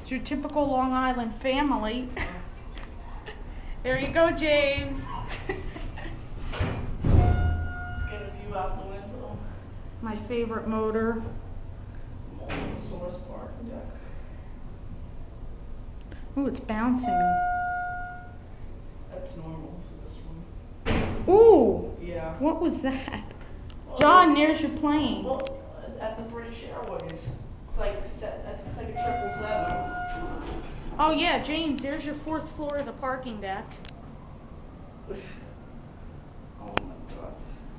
It's your typical Long Island family. There you go, James. Let's get a view out the window. My favorite motor. Source park deck. Ooh, it's bouncing. That's normal for this one. Ooh! Yeah. What was that? Well, John, there's your plane. Well, that's a British Airways. It's like that's like a 777. Oh yeah, James, there's your 4th floor of the parking deck. Oh my god.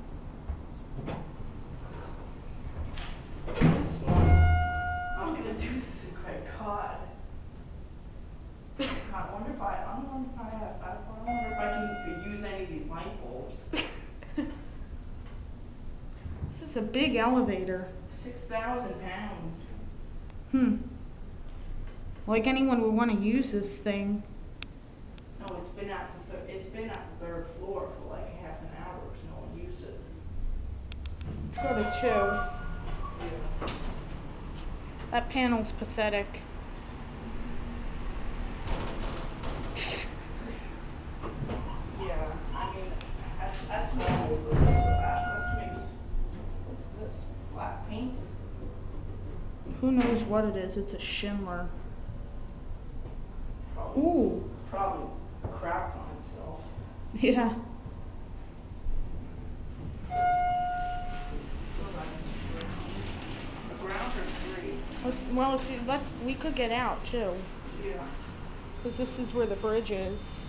This one. I'm gonna do this in Cape Cod. I wonder if I wonder if I can use any of these light bulbs. This is a big elevator. 6,000 pounds. Like anyone would want to use this thing. No, it's been at the 3rd floor for like half an hour because no one used it. Let's go to 2. Yeah. That panel's pathetic. Yeah, I mean, that's normal for this. That makes, what's this? Black paint? Who knows what it is? It's a Schindler. Probably, Ooh. probably cracked on itself. Yeah. The grounds are 3. Well, if you we could get out too, Yeah. because this is where the bridge is.